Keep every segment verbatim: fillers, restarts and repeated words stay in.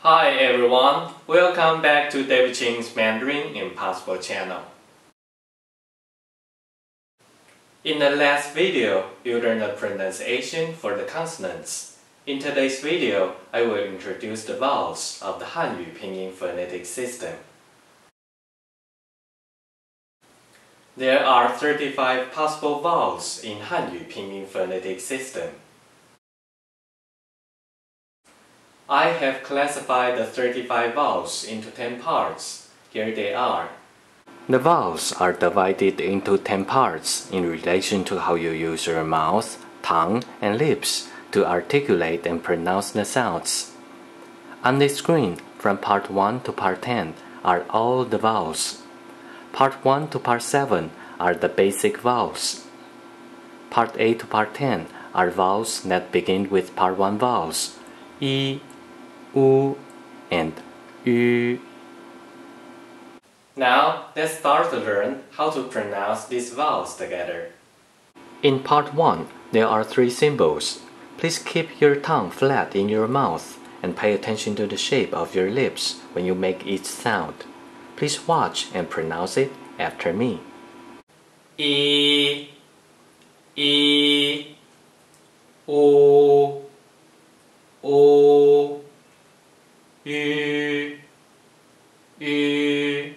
Hi everyone, welcome back to David Ching's Mandarin Impossible channel. In the last video, you learned the pronunciation for the consonants. In today's video, I will introduce the vowels of the Hanyu Pinyin phonetic system. There are thirty-five possible vowels in Hanyu Pinyin phonetic system. I have classified the thirty-five vowels into ten parts. Here they are. The vowels are divided into ten parts in relation to how you use your mouth, tongue, and lips to articulate and pronounce the sounds. On this screen, from part one to part ten, are all the vowels. Part one to part seven are the basic vowels. Part eight to part ten are vowels that begin with part one vowels, I, U, and Ü. Now, let's start to learn how to pronounce these vowels together. In part one, there are three symbols. Please keep your tongue flat in your mouth and pay attention to the shape of your lips when you make each sound. Please watch and pronounce it after me. I, I, U, U, Ü, Ü.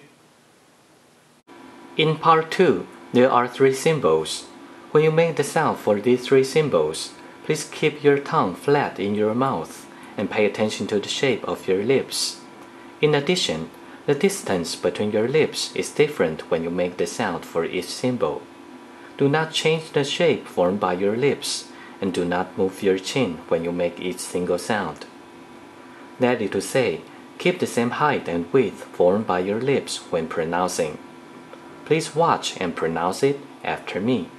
In part two, there are three symbols. When you make the sound for these three symbols, please keep your tongue flat in your mouth and pay attention to the shape of your lips. In addition, the distance between your lips is different when you make the sound for each symbol. Do not change the shape formed by your lips, and do not move your chin when you make each single sound. That is to say, keep the same height and width formed by your lips when pronouncing. Please watch and pronounce it after me.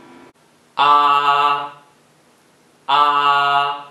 Ah, ah,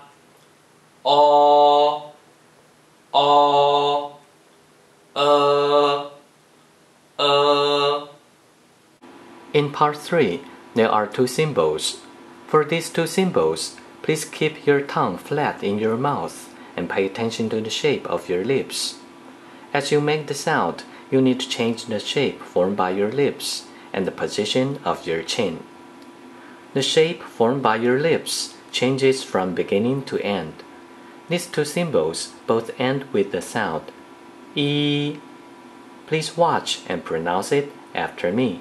o, o, uh, uh. In part three, there are two symbols. For these two symbols, please keep your tongue flat in your mouth and pay attention to the shape of your lips. As you make the sound, you need to change the shape formed by your lips and the position of your chin. The shape formed by your lips changes from beginning to end. These two symbols both end with the sound I. Please watch and pronounce it after me.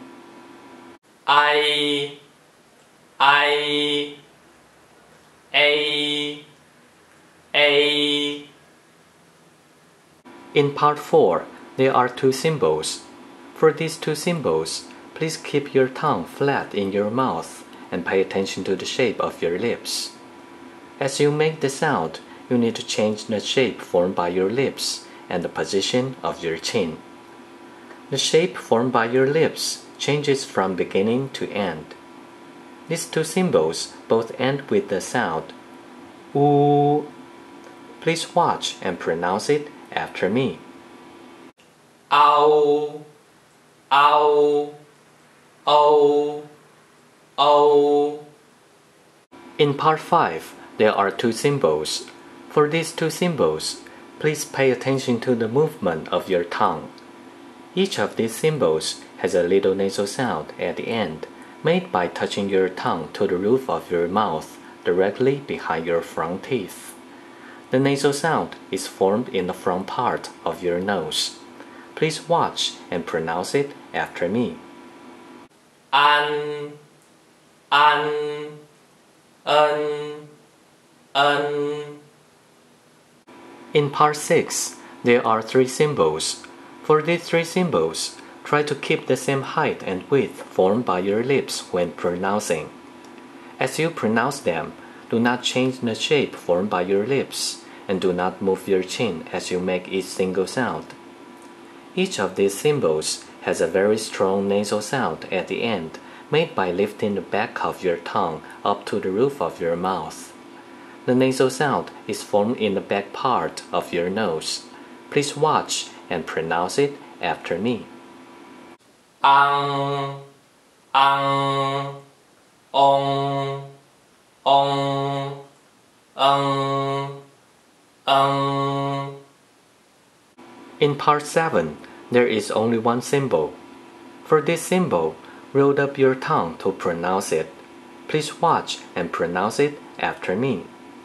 I, I, A, A. In part four, there are two symbols. For these two symbols, please keep your tongue flat in your mouth and pay attention to the shape of your lips. As you make the sound, you need to change the shape formed by your lips and the position of your chin. The shape formed by your lips changes from beginning to end. These two symbols both end with the sound U. Please watch and pronounce it after me. Ow, ow, o, o. In part five, there are two symbols. For these two symbols, please pay attention to the movement of your tongue. Each of these symbols has a little nasal sound at the end, made by touching your tongue to the roof of your mouth directly behind your front teeth. The nasal sound is formed in the front part of your nose. Please watch and pronounce it after me. An, an, un, un. In part six, there are three symbols. For these three symbols, try to keep the same height and width formed by your lips when pronouncing. As you pronounce them, do not change the shape formed by your lips, and do not move your chin as you make each single sound. Each of these symbols has a very strong nasal sound at the end, made by lifting the back of your tongue up to the roof of your mouth. The nasal sound is formed in the back part of your nose. Please watch and pronounce it after me. Ang, ang, ong, ong, um, um, In part seven, there is only one symbol. For this symbol, roll up your tongue to pronounce it. Please watch and pronounce it after me.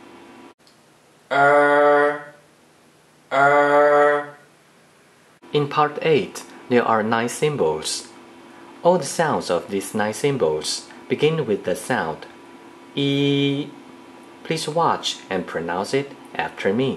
Er, er. In part eight, there are nine symbols. All the sounds of these nine symbols begin with the sound E. Please watch and pronounce it after me.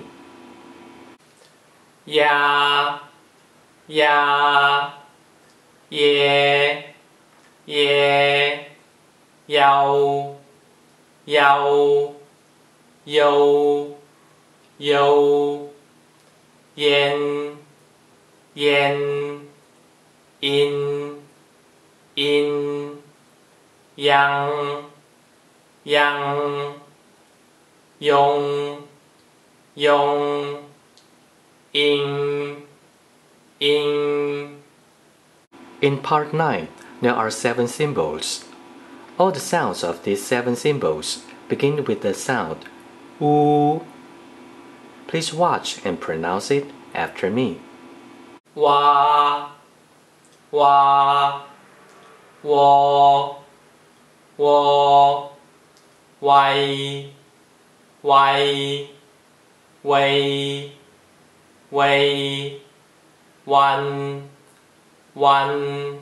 Ya, ya, ye, ye, yao, yao, yo, yo, yen, yen, in, in, yang, yang, yong, yong, ing, ing. In part nine, there are seven symbols. All the sounds of these seven symbols begin with the sound U. Please watch and pronounce it after me. Wa, wa, wo, wo, wai, wai, wei, wei, wan, wan,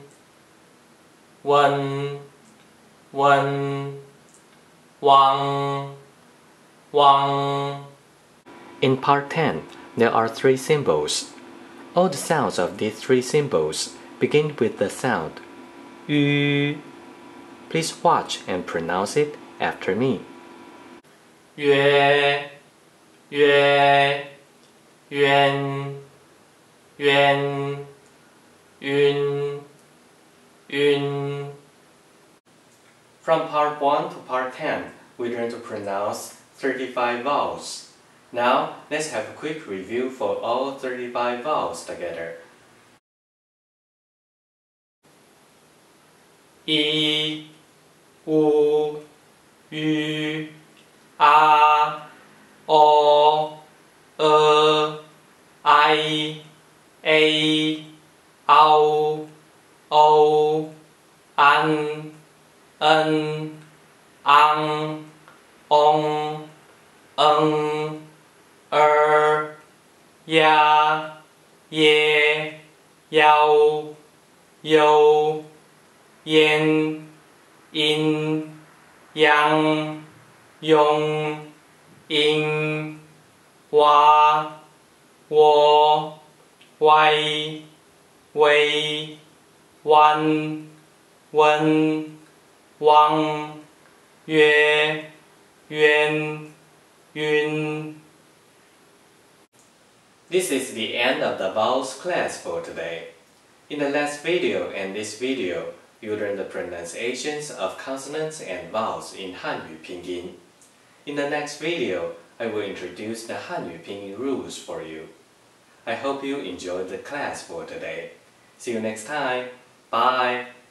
wen, wen, wang, wang. In part ten, there are three symbols. All the sounds of these three symbols begin with the sound Yu. Please watch and pronounce it after me. Yue, yue, yuan, yuan, yun, yun. From part one to part ten, we learned to pronounce thirty-five vowels. Now, let's have a quick review for all thirty-five vowels together. I, U, Ü, A, O, E, I, A, Ao, O, An, En, Ang, Ong, Eng, Er, Ya, Ye, Yao, Yo, Yen, In, Yang, Yong, Ing, Wa, Wo, Wai, Wei, Wan, Wen, Wang, Yue, Yuan, Yun. This is the end of the vowels class for today. In the last video and this video, you learned the pronunciations of consonants and vowels in Hanyu Pinyin. In the next video, I will introduce the Hanyu Pinyin rules for you. I hope you enjoyed the class for today. See you next time. Bye!